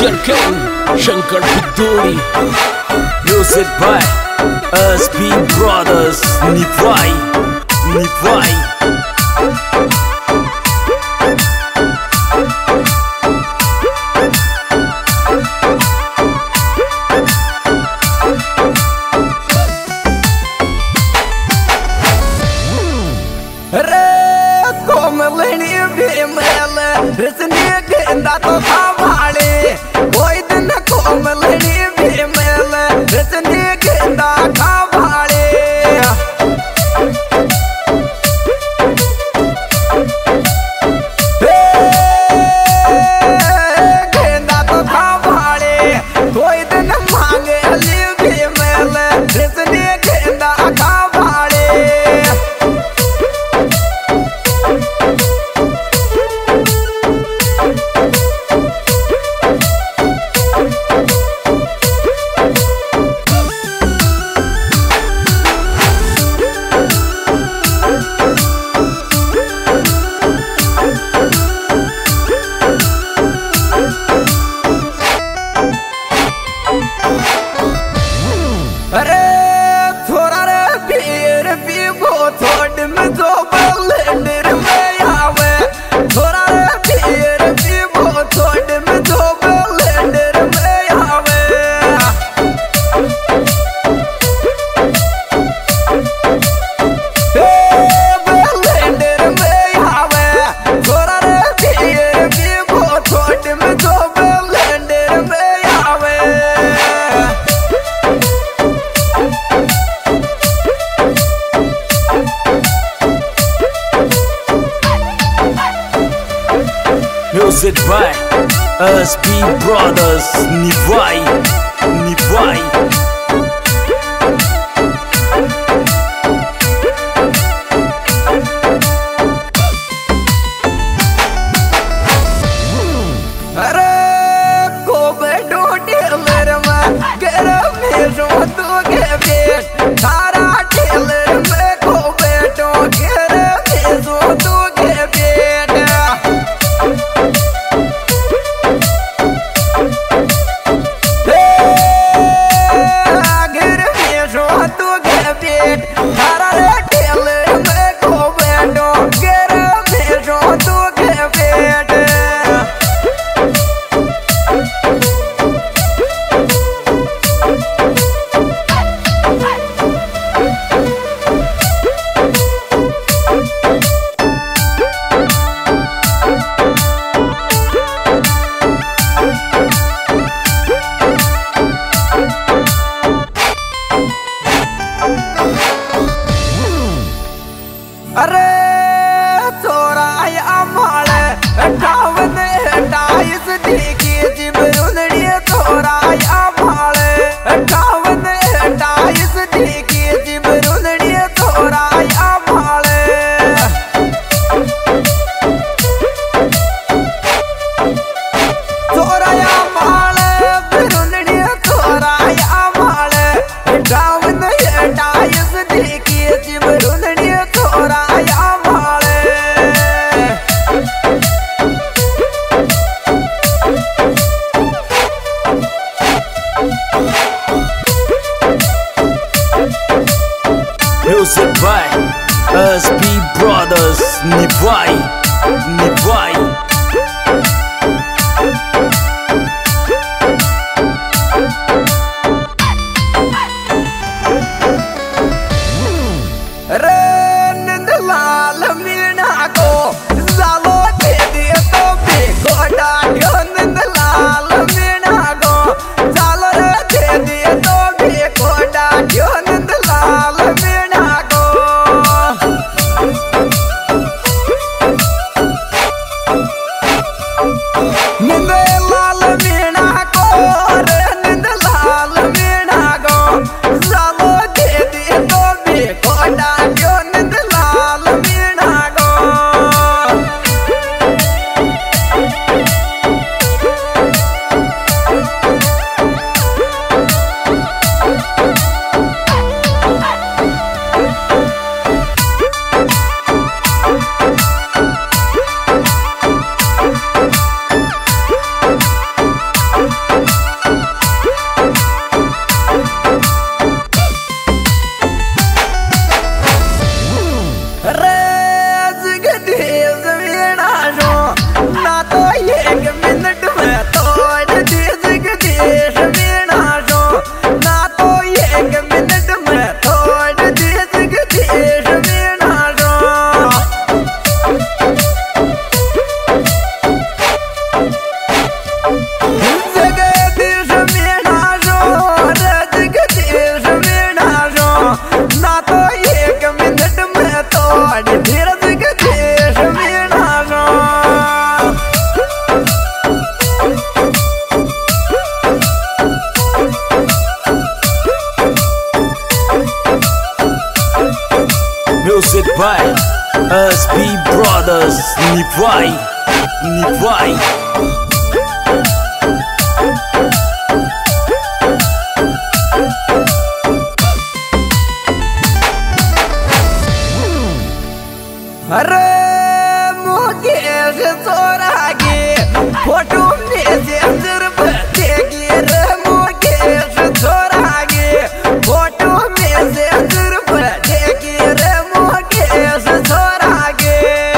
Future King, Shankar Biduri. Music by SB Brothers. Nivai, Nivai. रसनी गेंदा तो खावाले कोई दिन कोमलनी भी मेल रसनी गेंदा खावाले गेंदा तो खावाले कोई दिन मांगे अली भी मेल रसनी गेंदा खावाले अरे थोड़ा रे पीर पीबो थोड़ में जो बलेंडर में आवे थोड़ा रे पीर पीबो थोड़ में जो बलेंडर में आवे बलेंडर में आवे थोड़ा रे पीर पीबो थोड़ में जो बलेंडर में आवे Music by SB Brothers. Nivai, Nivai. अरे को बैठो टेलर में गरम भेजो तू के बेट सारा टेलर में को बैठो गरम भेजो तू के बेट गरम भेजो तू के बेट सारा टेलर में को बैठो गरम भेजो तू के बेट अरे चोराया माले टावन टाइस देखी जिबरुनड़ी चोराया माले टावन टाइस देखी जिबरुनड़ी चोराया माले चोराया माले बिरुनड़ी चोराया माले टावन टाइस देखी जिबरुनड़ी चोराया माले Music by SB Brothers. Nivai, Nivai. रे नंदलाल मीना को जालो दे दे तो बेको डायो नंदलाल मीना को जालो रे दे दे तो बेको डायो नंदलाल मीना को SB Brothers Nivai, Nivai. अरे मुकेश चोरागे फोटो में से सिर्फ देगी रे मुकेश चोरागे फोटो में से सिर्फ देगी रे Mukesh चोरागे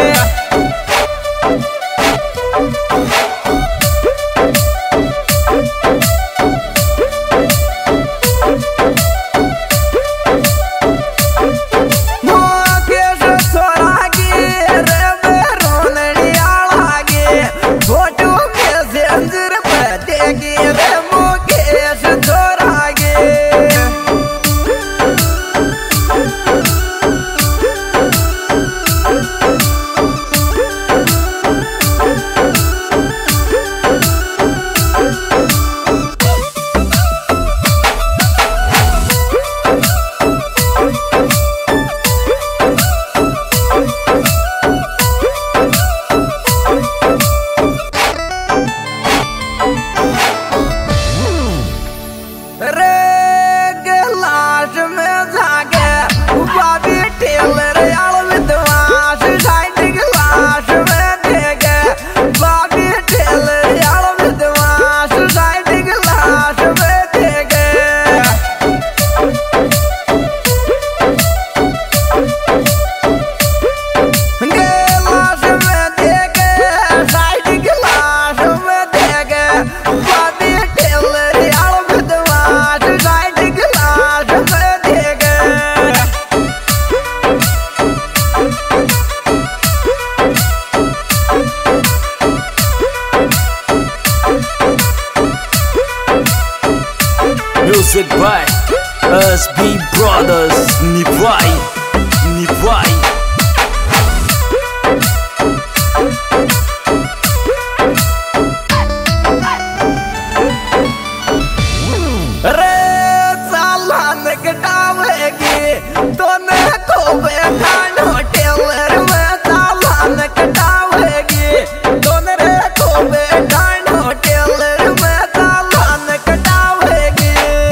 Music by SB Brothers Nivai, Nivai. रे चालान कटावेगी दोनों को बैठान होटल में चालान कटावेगी दोनों रे को बैठान होटल में चालान कटावेगी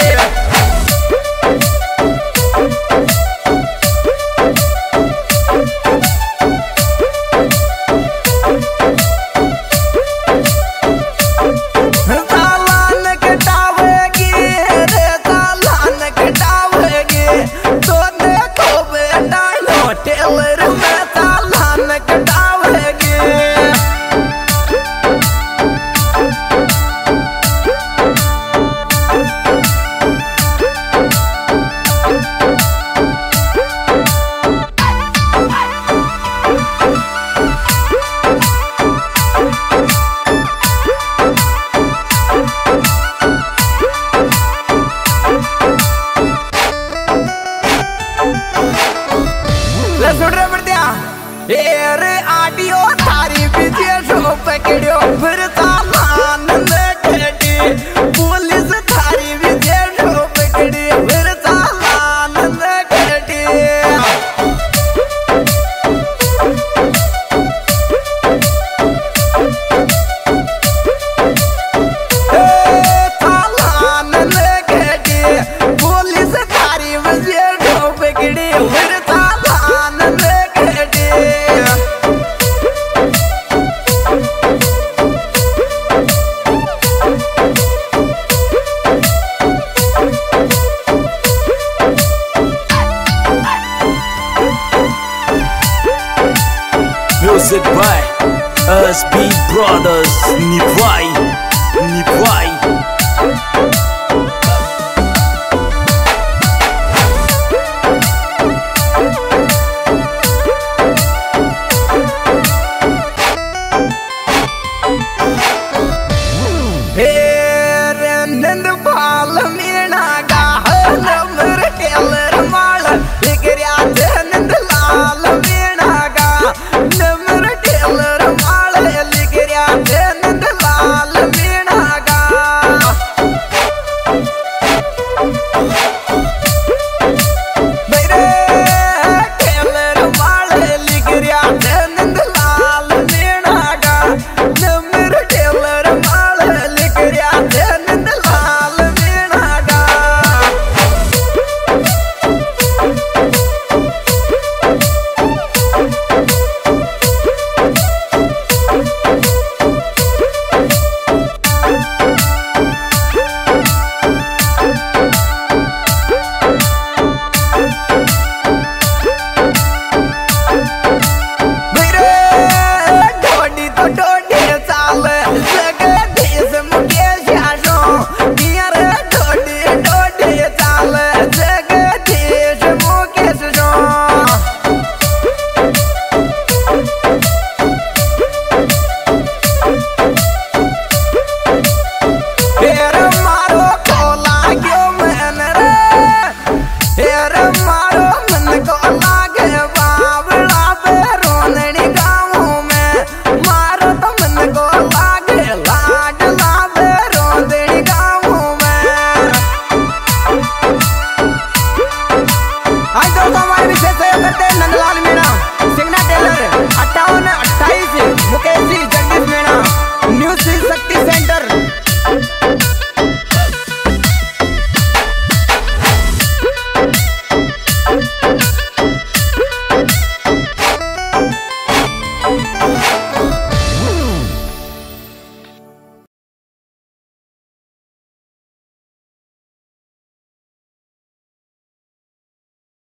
आडियो थारी विदेश पकड़ो फिर चालान टेटी पुलिस थारी विदेश पकड़ी फिर चालान टेटी चालान टेटी पुलिस थारी विदेश पकड़ी फिर चालान टेटी Music by SB Brothers Nivai, Nivai.